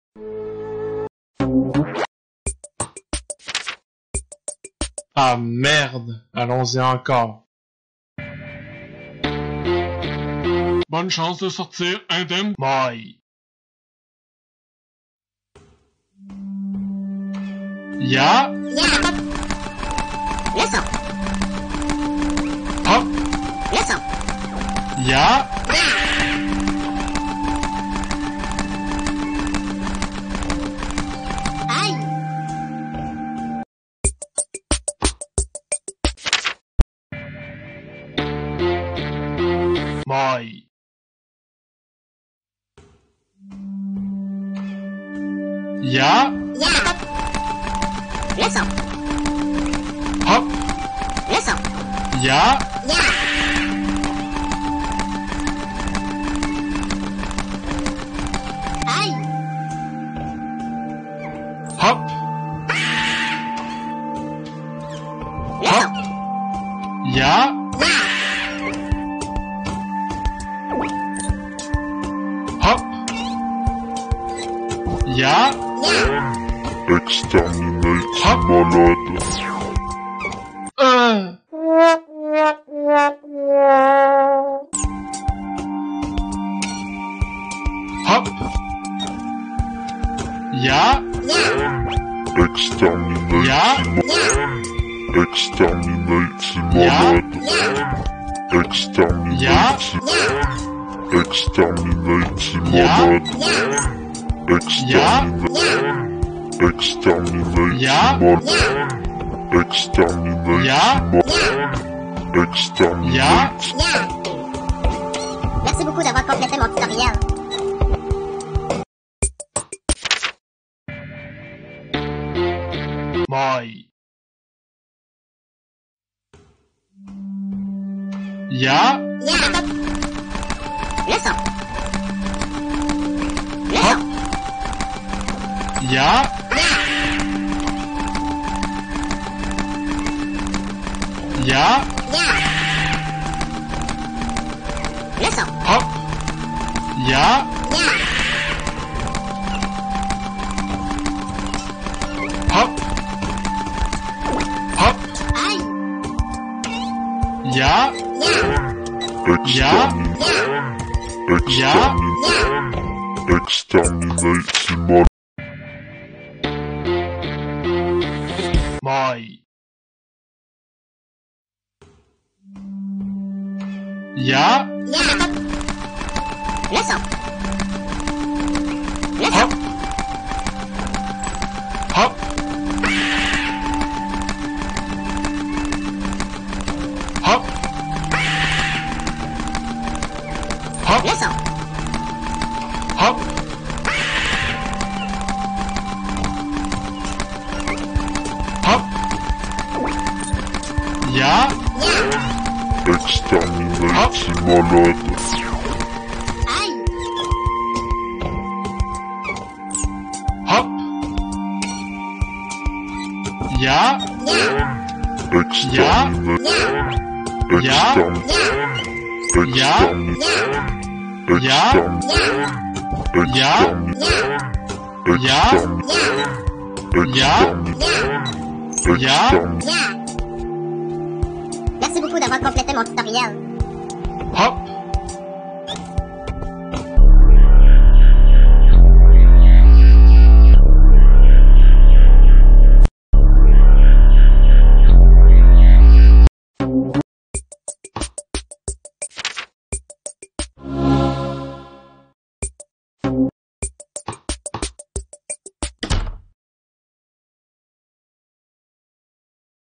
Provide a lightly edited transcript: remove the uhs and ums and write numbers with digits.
Ah merde, allons-y encore. Bonne chance de sortir indemne. Bye. Ja. Listen. Hop. Listen. Ja. Aïe. Bye. Ja. Listen. Hop. Listen. Ja. Aïe. Hop. Listen. Ja. Hop. Ja. Exterminate Hop. malade. Hop. Ja. Exterminate Ja. Exterminate Ja. malade. Exterminate. Ja. Exterminate Ja. malade. Ja. Exterminate. Exterminate Ja. malade. Exterminate Ja. malade. Exterminate. Ja. Merci beaucoup d'avoir complété mon tutoriel. Bye. Ja. Listen. Hop. Ja. Ja. Listen. Hop. Ja. Hop. Hop. Aïe. Ja. Exterminate. Exterminate malade. Bye. Ja. Listen. Hop. Hop. Hop. Hop. Listen. Hop. Hop. Ja. Exterminate malade. Aïe. Hop. Ja. Exterminate. Ja. Exterminate. Ja. Ja. Ja. Ja. Ja. Ja. Merci beaucoup d'avoir complété mon tutoriel. Hop.